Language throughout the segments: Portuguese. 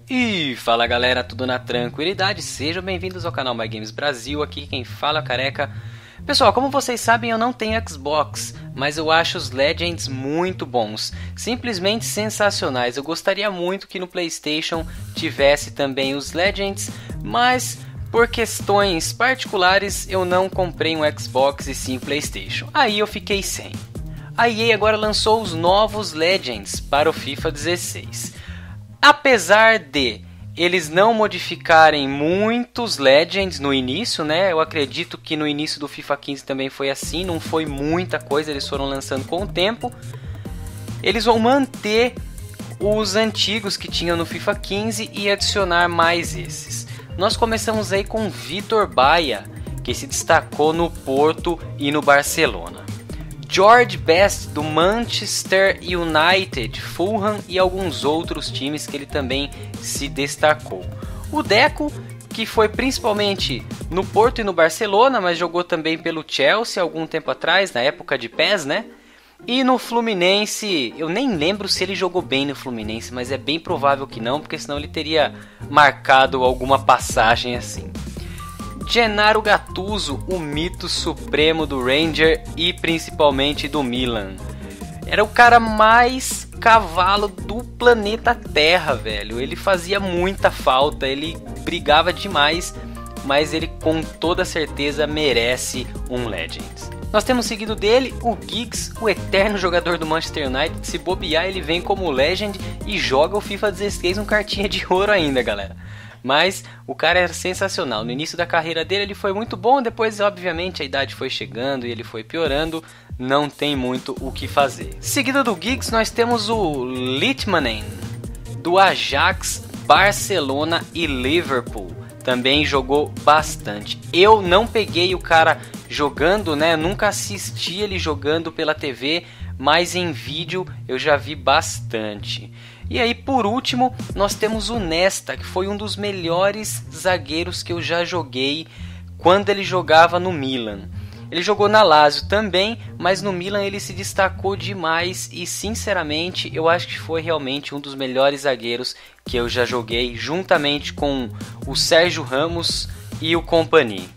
E fala galera, tudo na tranquilidade? Sejam bem-vindos ao canal My Games Brasil, aqui quem fala é o Careca. Pessoal, como vocês sabem eu não tenho Xbox, mas eu acho os Legends muito bons, simplesmente sensacionais. Eu gostaria muito que no PlayStation tivesse também os Legends, mas por questões particulares eu não comprei um Xbox e sim PlayStation, aí eu fiquei sem. A EA agora lançou os novos Legends para o FIFA 16. Apesar de eles não modificarem muitos Legends no início, né? Eu acredito que no início do FIFA 15 também foi assim, não foi muita coisa, eles foram lançando com o tempo. Eles vão manter os antigos que tinham no FIFA 15 e adicionar mais esses. Nós começamos aí com Vitor Baia, que se destacou no Porto e no Barcelona. George Best do Manchester United, Fulham e alguns outros times que ele também se destacou. O Deco, que foi principalmente no Porto e no Barcelona, mas jogou também pelo Chelsea algum tempo atrás, na época de PES, né? E no Fluminense, eu nem lembro se ele jogou bem no Fluminense, mas é bem provável que não, porque senão ele teria marcado alguma passagem assim. Gennaro Gattuso, o mito supremo do Ranger e principalmente do Milan. Era o cara mais cavalo do planeta Terra, velho. Ele fazia muita falta, ele brigava demais, mas ele com toda certeza merece um Legends. Nós temos seguido dele o Giggs, o eterno jogador do Manchester United. Se bobear, ele vem como Legend e joga o FIFA 16 com cartinha de ouro ainda, galera. Mas o cara era sensacional. No início da carreira dele ele foi muito bom, depois obviamente a idade foi chegando e ele foi piorando, não tem muito o que fazer. Seguido do Giggs nós temos o Litmanen, do Ajax, Barcelona e Liverpool. Também jogou bastante. Eu não peguei o cara jogando, né? Nunca assisti ele jogando pela TV, mas em vídeo eu já vi bastante. E aí por último nós temos o Nesta, que foi um dos melhores zagueiros que eu já joguei quando ele jogava no Milan. Ele jogou na Lazio também, mas no Milan ele se destacou demais e sinceramente eu acho que foi realmente um dos melhores zagueiros que eu já joguei, juntamente com o Sérgio Ramos e o Kompany.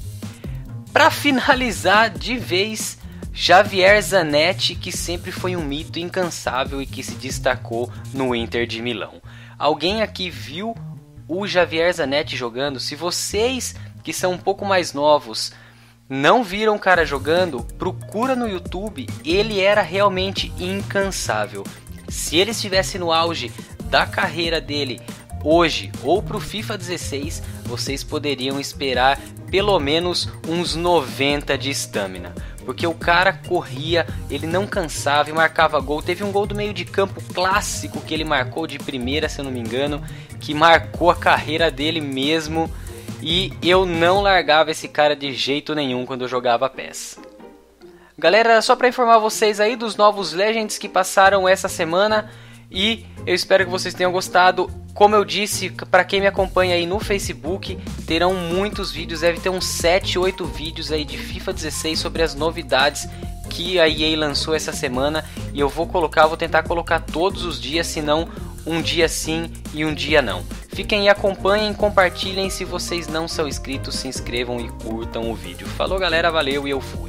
Para finalizar de vez, Javier Zanetti, que sempre foi um mito incansável e que se destacou no Inter de Milão. Alguém aqui viu o Javier Zanetti jogando? Se vocês que são um pouco mais novos não viram o cara jogando, procura no YouTube, ele era realmente incansável. Se ele estivesse no auge da carreira dele hoje ou para o FIFA 16, vocês poderiam esperar pelo menos uns 90 de estamina. Porque o cara corria, ele não cansava e marcava gol. Teve um gol do meio de campo clássico que ele marcou de primeira, se eu não me engano, que marcou a carreira dele mesmo. E eu não largava esse cara de jeito nenhum quando eu jogava PES. Galera, só para informar vocês aí dos novos Legends que passaram essa semana. E eu espero que vocês tenham gostado. Como eu disse, para quem me acompanha aí no Facebook, terão muitos vídeos, deve ter uns 7, 8 vídeos aí de FIFA 16 sobre as novidades que a EA lançou essa semana. E eu vou tentar colocar todos os dias, senão um dia sim e um dia não. Fiquem e acompanhem, compartilhem, se vocês não são inscritos, se inscrevam e curtam o vídeo. Falou galera, valeu e eu fui.